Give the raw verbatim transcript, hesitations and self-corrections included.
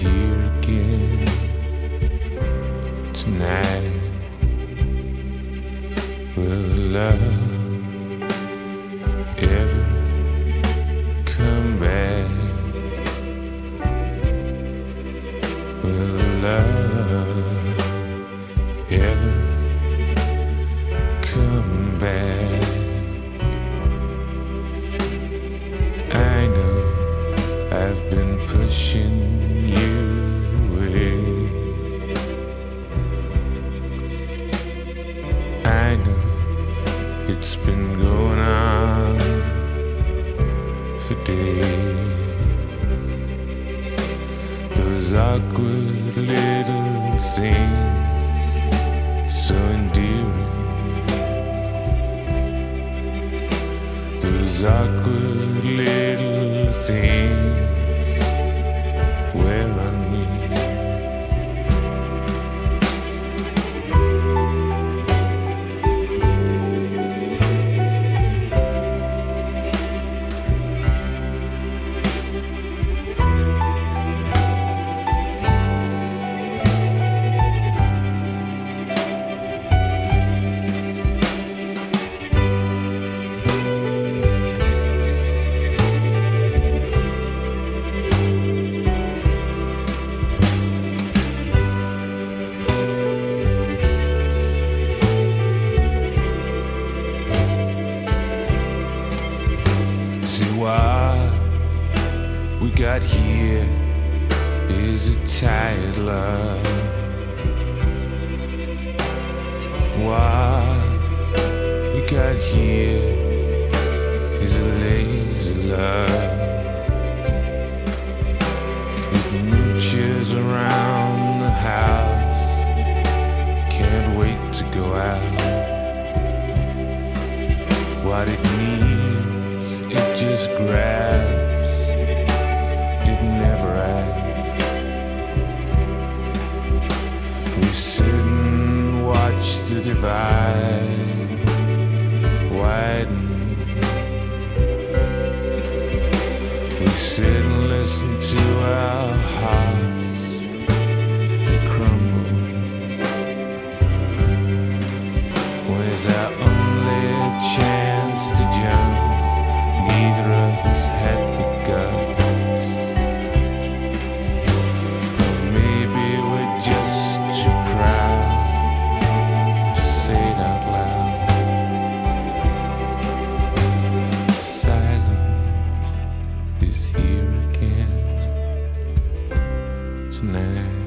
here again tonight. Will love ever come back? Will love ever come back? I know I've been pushing you away. I know it's been going on for days. Those awkward little things, so endearing. Those awkward little things wear on me. Got here is a tired love. What we got here is a lazy love. It mooches around the house, can't wait to go out. What it needs, it just grabs. Never act. We sit and watch the divide widen. We sit and listen to our hearts, they crumble. Where's our only chance to jump? Neither of us had the guts. Tonight.